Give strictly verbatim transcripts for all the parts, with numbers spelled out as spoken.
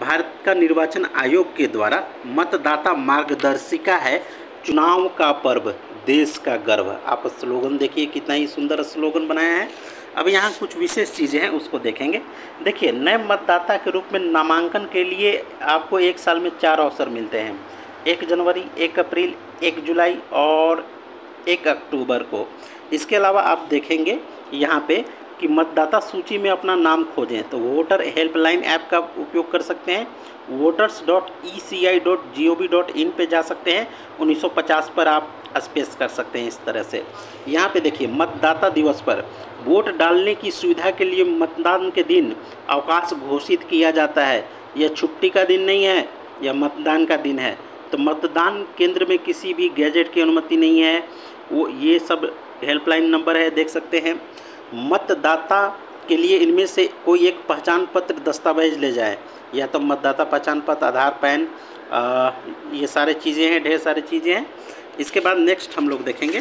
भारत का निर्वाचन आयोग के द्वारा मतदाता मार्गदर्शिका है, चुनाव का पर्व देश का गर्व। आप स्लोगन देखिए, कितना ही सुंदर स्लोगन बनाया है। अब यहाँ कुछ विशेष चीज़ें हैं, उसको देखेंगे। देखिए, नए मतदाता के रूप में नामांकन के लिए आपको एक साल में चार अवसर मिलते हैं, एक जनवरी, एक अप्रैल, एक जुलाई और एक अक्टूबर को। इसके अलावा आप देखेंगे यहाँ पे कि मतदाता सूची में अपना नाम खोजें तो वोटर हेल्पलाइन ऐप का उपयोग कर सकते हैं, voters dot E C I dot G O V dot in पर जा सकते हैं, उन्नीस सौ पचास पर आप स्पेस कर सकते हैं। इस तरह से यहाँ पे देखिए, मतदाता दिवस पर वोट डालने की सुविधा के लिए मतदान के दिन अवकाश घोषित किया जाता है। यह छुट्टी का दिन नहीं है, यह मतदान का दिन है। तो मतदान केंद्र में किसी भी गैजेट की अनुमति नहीं है। वो ये सब हेल्पलाइन नंबर है, देख सकते हैं। मतदाता के लिए इनमें से कोई एक पहचान पत्र दस्तावेज ले जाए, या तो मतदाता पहचान पत्र, आधार, पैन, आ, ये सारे चीज़ें हैं, ढेर सारी चीज़ें हैं। इसके बाद नेक्स्ट हम लोग देखेंगे,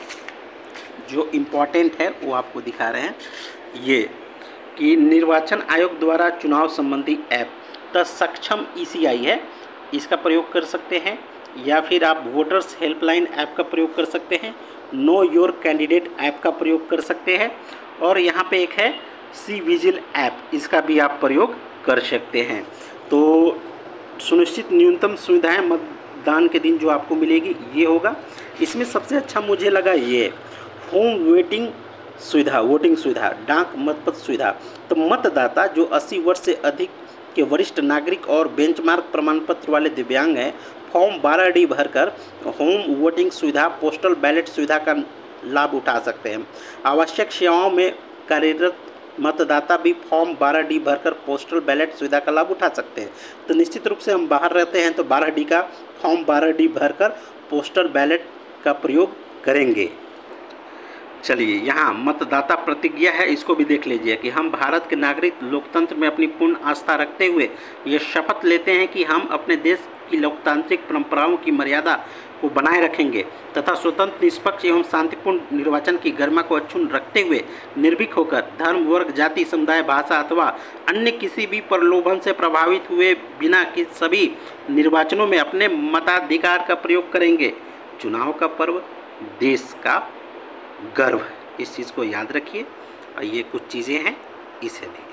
जो इम्पोर्टेंट है वो आपको दिखा रहे हैं, ये कि निर्वाचन आयोग द्वारा चुनाव संबंधी ऐप द सक्षम ई सी आई है, इसका प्रयोग कर सकते हैं, या फिर आप वोटर्स हेल्पलाइन ऐप का प्रयोग कर सकते हैं, नो योर कैंडिडेट ऐप का प्रयोग कर सकते हैं, और यहाँ पे एक है सी विजिल ऐप, इसका भी आप प्रयोग कर सकते हैं। तो सुनिश्चित न्यूनतम सुविधाएं मतदान के दिन जो आपको मिलेगी ये होगा। इसमें सबसे अच्छा मुझे लगा ये होम वेटिंग सुविधा, वोटिंग सुविधा, डाक मतपत्र सुविधा। तो मतदाता जो अस्सी वर्ष से अधिक के वरिष्ठ नागरिक और बेंचमार्क प्रमाण पत्र वाले दिव्यांग हैं, फॉर्म बारह डी भरकर होम वोटिंग सुविधा, पोस्टल बैलेट सुविधा का लाभ उठा सकते हैं। आवश्यक सेवाओं में कार्यरत मतदाता भी फॉर्म बारह डी भरकर पोस्टल बैलेट सुविधा का लाभ उठा सकते हैं। तो निश्चित रूप से हम बाहर रहते हैं तो बारह डी का फॉर्म बारह डी भरकर पोस्टल बैलेट का प्रयोग करेंगे। चलिए, यहाँ मतदाता प्रतिज्ञा है, इसको भी देख लीजिए कि हम भारत के नागरिक लोकतंत्र में अपनी पूर्ण आस्था रखते हुए ये शपथ लेते हैं कि हम अपने देश की लोकतांत्रिक परंपराओं की मर्यादा को बनाए रखेंगे तथा स्वतंत्र, निष्पक्ष एवं शांतिपूर्ण निर्वाचन की गरिमा को अक्षुण्ण रखते हुए निर्भीक होकर धर्म, वर्ग, जाति, समुदाय, भाषा अथवा अन्य किसी भी प्रलोभन से प्रभावित हुए बिना कि सभी निर्वाचनों में अपने मताधिकार का प्रयोग करेंगे। चुनाव का पर्व देश का गर्व, इस चीज़ को याद रखिए। और ये कुछ चीज़ें हैं, इसे देखें।